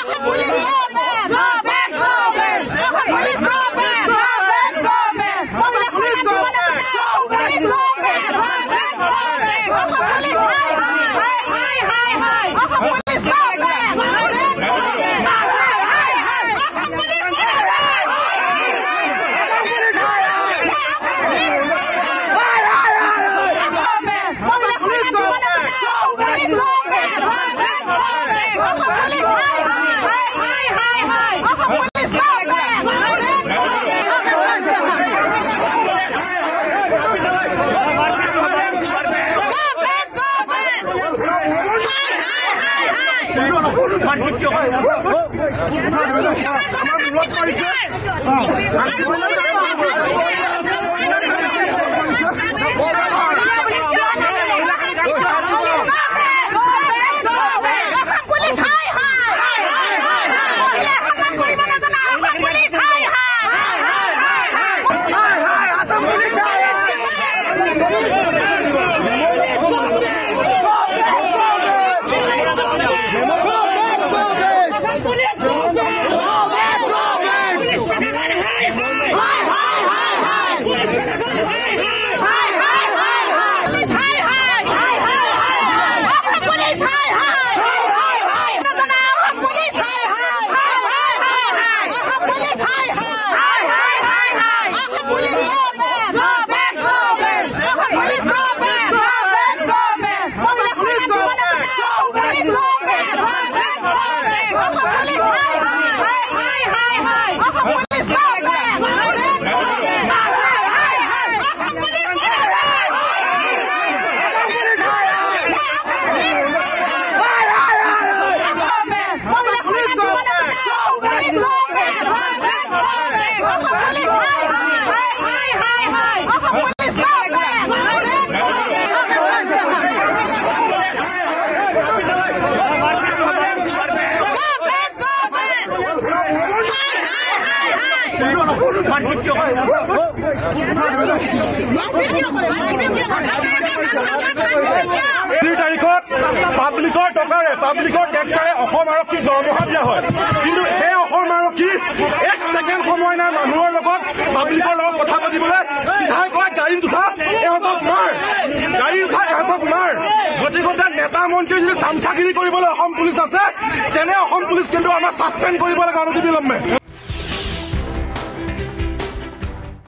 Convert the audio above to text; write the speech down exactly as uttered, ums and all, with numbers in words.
দুই তাৰিখত পাব্লিকৰ টকাৰে পাব্লিকৰ টেক্সাৰে অসম আৰক্ষীক দৰমহা দিয়া হয়, কিন্তু সেই অসম আৰক্ষী এক ছেকেণ্ড সময় নাই মানুহৰ লগত পাব্লিকৰ লগত কথা পাতিবলৈ। চিধাই কয় গাড়ীত উঠা এহঁতক মাৰ, গাড়ীত উঠা এহঁতক মাৰ। গতিকে নেতা মন্ত্ৰী যদি চামচাগিৰি কৰিবলৈ অসম পুলিচ আছে, তেনে অসম পুলিচ কিন্তু আমাৰ ছাছপেণ্ড কৰিব লাগে অনতিবিলম্বে।